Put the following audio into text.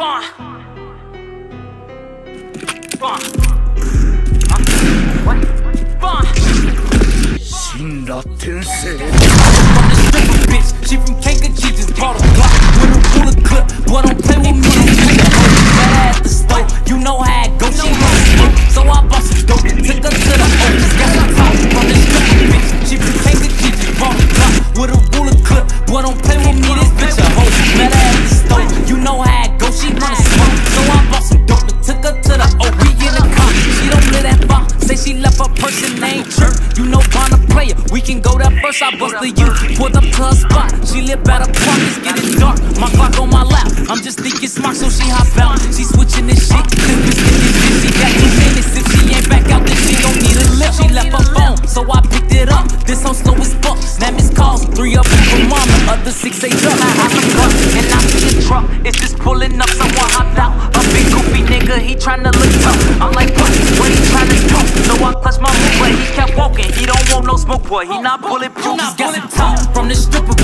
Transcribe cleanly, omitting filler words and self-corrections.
Shinra Tensei. From the stripper bitch, she from Kankakee, just bought a Glock with a ruler clip. Boy, don't play with me, better at the store. You know how it goes, she wants smoke, so I bought some dope, took her to the O's. Got some top from the stripper bitch, she from Kankakee, just bought a Glock with a ruler clip. Boy, don't play with me, this bitch a hoe, better at the store. You know how it goes, she wanna smoke, so I bought some dope, took her to the O. We in the car, she don't live that far. Say she left her person named Chirp. You know Bonner player, we can go that first. I bust the U, pulled up to her spot. She live at a park, it's getting dark. My Glock on my lap, I'm just thinking smart, so she hop out. She switching this shit, cause it's getting good. She got 2 minutes, if she ain't back out, then she gon' need a lift. She left her phone, so I picked it up. This hoe slow as fuck, now miss calls, 3 up from mom, the other 6 ain't up. I look up, and I see the truck, it's just pulling up, someone hopped out. A big goofy nigga, he tryna look tough. I'm like, what he tryna do? So I clutched my move, but he kept walking. He don't want no smoke, boy. He not bulletproof. Just got some top from the stripper